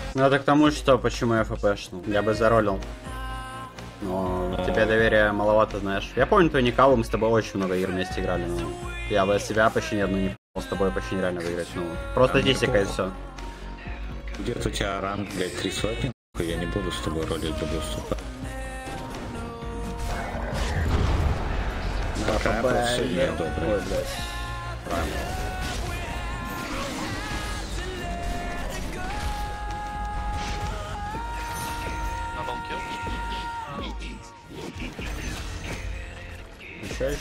Ну это к тому, что почему я ФПшнул. Я бы заролил. Но тебе доверия маловато, знаешь. Я помню твой Никалу, мы с тобой очень много игр вместе играли, но я бы от себя почти ни одну не с тобой почти нереально выиграть. Ну, просто статистика и все. Где-то у тебя ранг, блядь, 3 сотни, я не буду с тобой ролить, буду вступать. Пока последняя добрая. Ой, блядь. Правильно. На балке. Еще.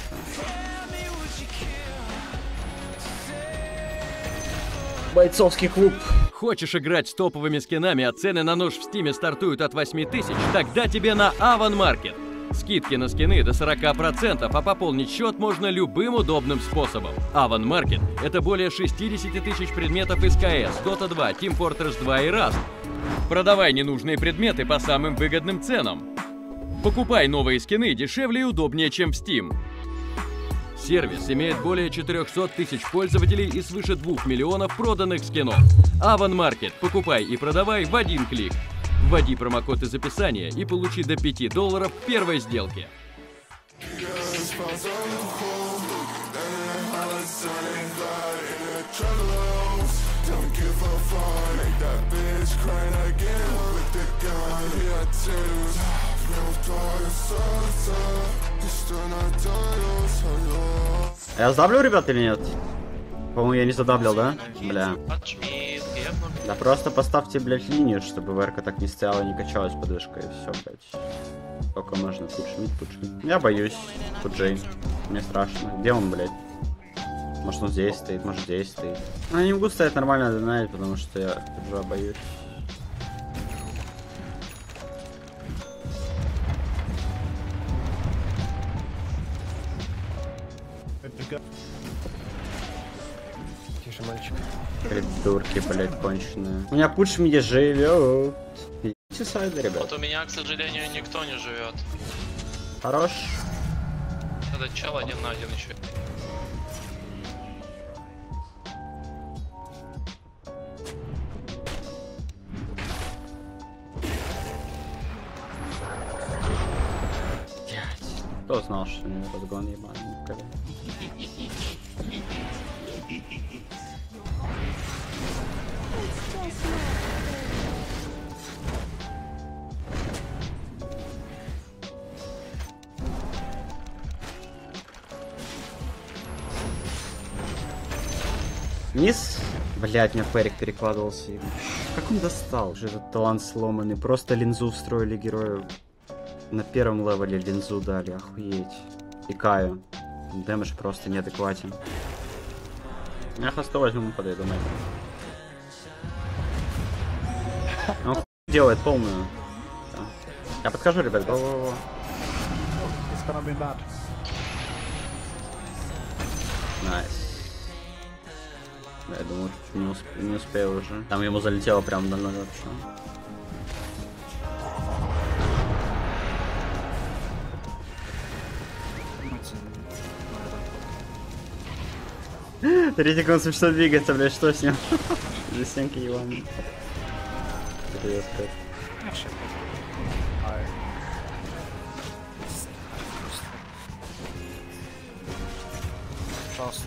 Бойцовский клуб. Хочешь играть с топовыми скинами, а цены на нож в стиме стартуют от 8000? Тогда тебе на Avan Market. Скидки на скины до 40%, а пополнить счет можно любым удобным способом. Avan Market — это более 60 тысяч предметов из CS, Dota 2, Team Fortress 2 и Rust. Продавай ненужные предметы по самым выгодным ценам. Покупай новые скины дешевле и удобнее, чем в Steam. Сервис имеет более 400 тысяч пользователей и свыше 2 миллионов проданных скинов. Avan Market. Покупай и продавай в один клик. Вводи промокод из описания и получи до $5 в первой сделке. Я задаблю, ребят, или нет? По-моему, я не задаблял, да? Бля. Да просто поставьте, блядь, линию, чтобы ВРК так не стояла, не качалась подвижка, и все, блядь. Сколько можно? Пушмит. Я боюсь. Пуджей. Мне страшно. Где он, блядь? Может он здесь стоит, может здесь стоит. Ну, я не могу стоять нормально донатить, потому что я уже боюсь. Тише, мальчик. Придурки, блядь, конченые. У меня пуш мне живет. Идите сайды, ребят. Вот у меня, к сожалению, никто не живет. Хорош. Этот чел 1 на 1 еще. Кто знал, что у него разгон ебаный? Низ? Блять, у меня Ферик перекладывался. Как он достал? Уже этот талант сломанный. Просто линзу встроили герою. На первом левеле линзу дали, охуеть. И Каю. Дэмэдж просто неадекватен. Я хосту возьму, подойду на это. Он делает полную. Да. Я подхожу, ребят, го-го-го. Найс. Да, я думаю, не успею уже. Там ему залетело прям на 0 вообще. Третий он смешно двигается, блядь, что с ним? Застенки его. Пожалуйста,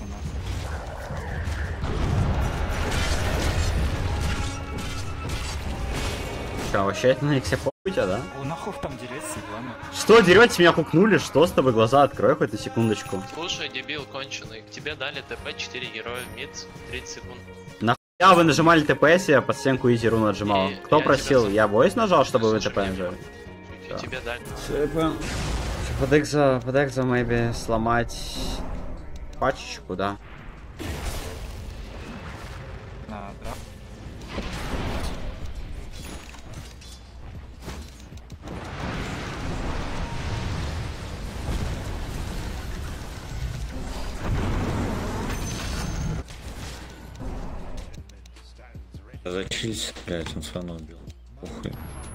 Что, вообще это на иксе похуй у тебя, да? О, нахуй там дереться, ладно. Что, дерете, меня хукнули? Что с тобой? Глаза открой хоть на секундочку. Слушай, дебил конченый, к тебе дали ТП 4 героя в мид 30 секунд. Нахуя вы нажимали ТПС, я под стенку изи руну отжимал? И Кто я просил? тебя Я войс нажал, чтобы вы Слушай, ТП нажали? И тебе дали. Все, я понял. Под экзо, maybe, сломать пачечку, да? На драфт. Зачись, блядь, он все равно убил. Похуй.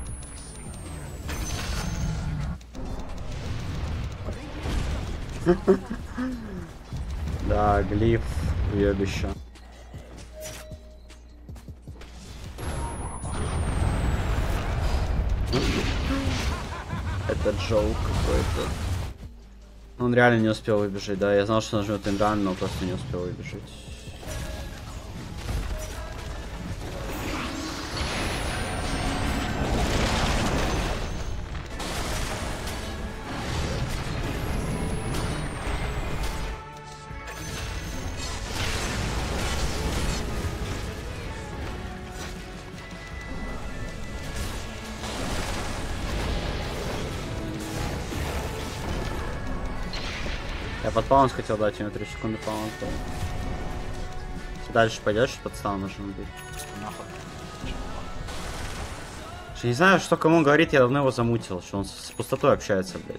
Да, глиф, уебище. Это джоук какой-то. Он реально не успел выбежать, да. Я знал, что нажмет инран, но просто не успел выбежать. Я под паунс хотел дать, у него 3 секунды паунс был. Если дальше пойдешь, подстава можем быть. Не знаю, что кому он говорит, я давно его замутил, что он с пустотой общается, блядь.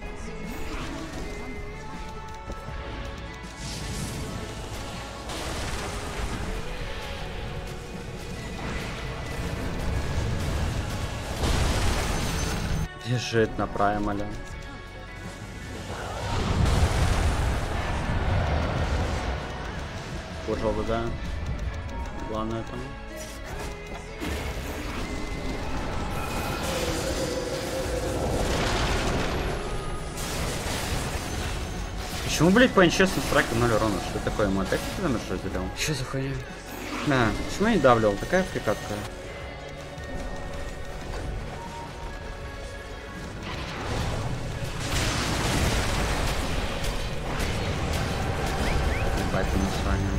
Бежит на праймале. Пожал бы, да. Главное там. Почему, блять, по нечестным страйкам 0 урона? Что такое? Ему опять damage разделил? Что за хуйня? Да, почему я не давлил? Такая фрикатка. Ебать, мы с вами.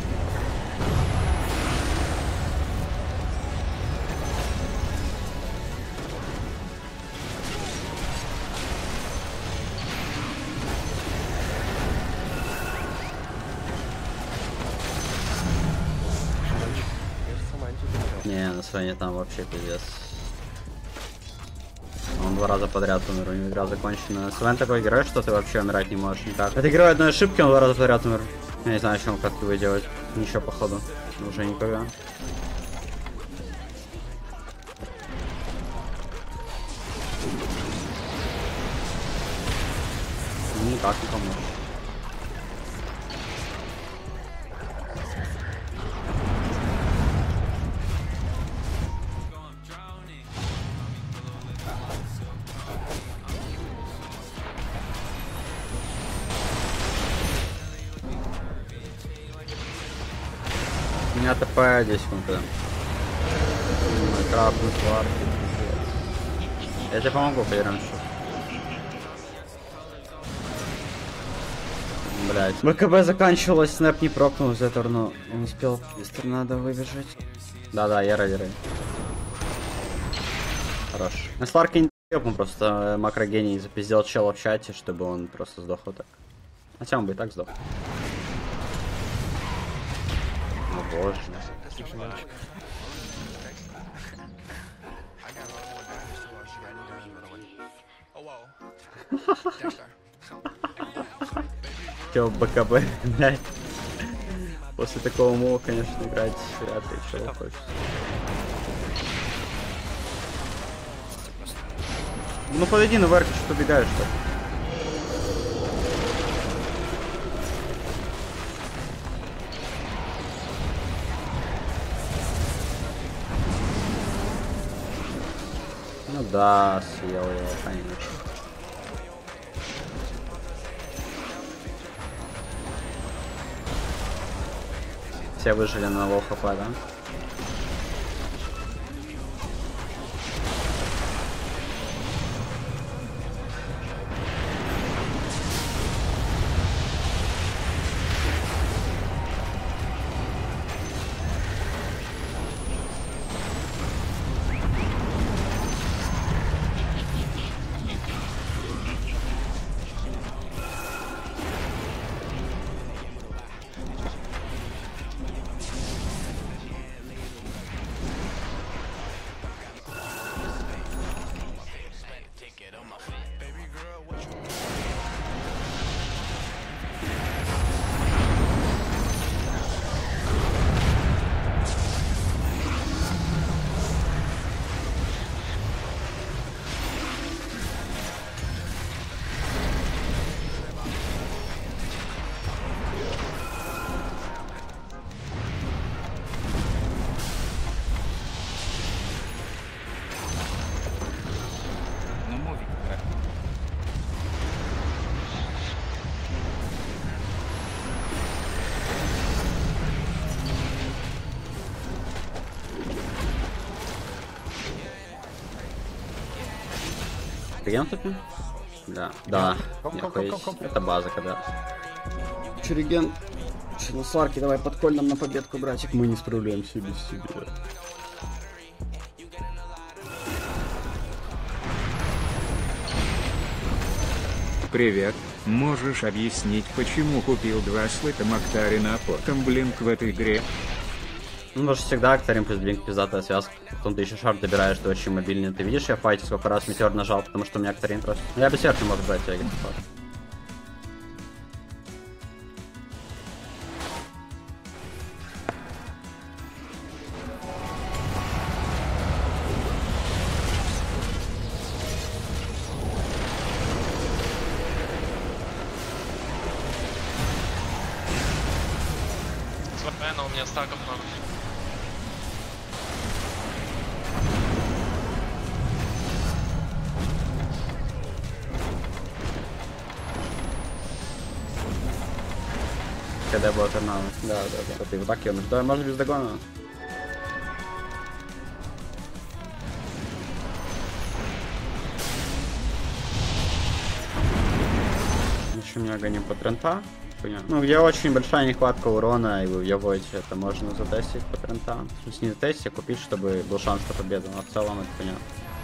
Не, на Свене там вообще пиздец. Он 2 раза подряд умер, у него игра закончена. Свен такой герой, что ты вообще умирать не можешь никак. Это герой одной ошибки, он 2 раза подряд умер. Я не знаю, чем как его делать. Ничего походу. Уже никогда. Никак не поможет. У меня ТП 10 секунд. Краб, гуслар. Я тебе помогу, поверим, что. Блять. БКБ заканчивалось, снэп не прокнул из этого, но он успел из торнадо выбежать. Да-да, я ради. Хорош. На Сларке не ебну, просто макрогений запиздел чела в чате, чтобы он просто сдох вот так. Хотя он бы и так сдох. О боже. Чё, БКБ, блядь. После такого мува, конечно, играть вряд ли чего хочется. Ну подойди на варку, что убегаешь так. Ну да, съел его, конечно. Все выжили на лоу хп, да? Реген тупим? Да. Да. Это база, когда. Чуриген. Челусарки, давай подколь нам на победку, братик. Мы не справляемся без тебя. Привет, можешь объяснить, почему купил 2 слэта Мактарина, а потом блинк в этой игре? Ну, может всегда Актарин плюс блинк пиздатая связка. Потом ты еще шар добираешь, ты очень мобильный. Ты видишь, я в файте сколько раз метеор нажал, потому что у меня Актарин просто. Я бы серф не мог брать, я говорю. Свайна у меня стаков много. Когда была торнадо. Да. Ты вот так ее нуждаешь. Можно без догона. Еще меня гоним по трента. Ну, где очень большая нехватка урона, и вы въебываете, это можно затестить по трентам. В смысле, не затестить, а купить, чтобы был шанс на победу, но в целом это понятно.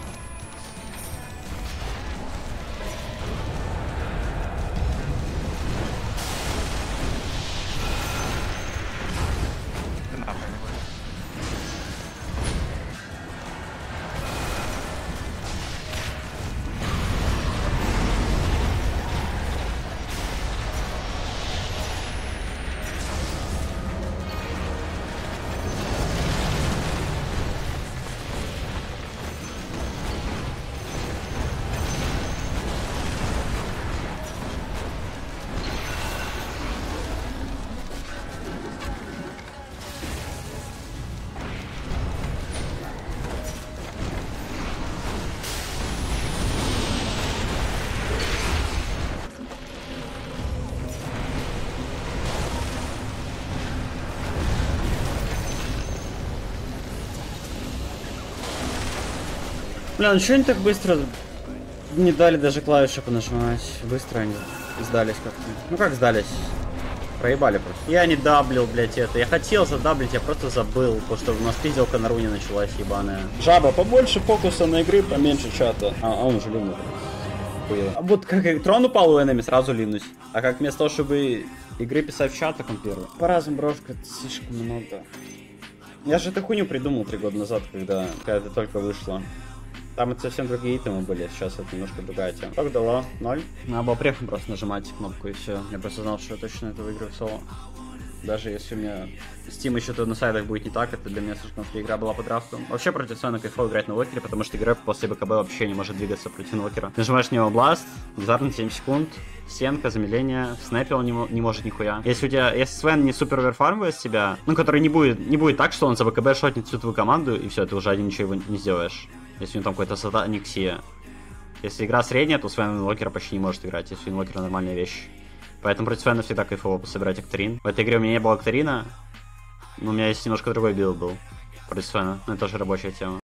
Бля, ну что они так быстро не дали даже клавиши понажимать? Быстро они сдались как-то. Ну как сдались? Проебали просто. Я не даблил, блять, это. Я хотел задаблить, я просто забыл, потому что у нас пизделка на руне началась ебаная. Жаба, побольше фокуса на игры, поменьше чата. А он уже ливнул. А вот как трон упал у энеми, сразу ливнуть. А как вместо того, чтобы игры писать в чат, так он первый. По-разному, брошка, это слишком много. Я же эту хуйню придумал 3 года назад, когда это только вышло. Там это совсем другие итемы были, сейчас это немножко другая тема. Как дало? 0. Надо было префом просто нажимать кнопку и все. Я просто знал, что я точно это выиграю в соло. Даже если у меня Steam еще то на сайтах будет не так, это для меня слишком игра была по драфту. Вообще против Сона кайфово играть на локере, потому что игрок после БКБ вообще не может двигаться против локера. Нажимаешь на него бласт, дизард на 7 секунд, стенка, замедление, снайпер он не может нихуя. Если Свен не супер оверфармывает себя, ну который не будет так, что он за БКБ шотнет всю твою команду, и все, ты уже один ничего не сделаешь. Если у него там какой-то сатаник Сия. Если игра средняя, то Свен Инвокера почти не может играть, если Инвокер нормальная вещь. Поэтому против Свена всегда кайфово пособирать Акторин. В этой игре у меня не было Акторина, но у меня есть немножко другой билд был против Свена, но это тоже рабочая тема.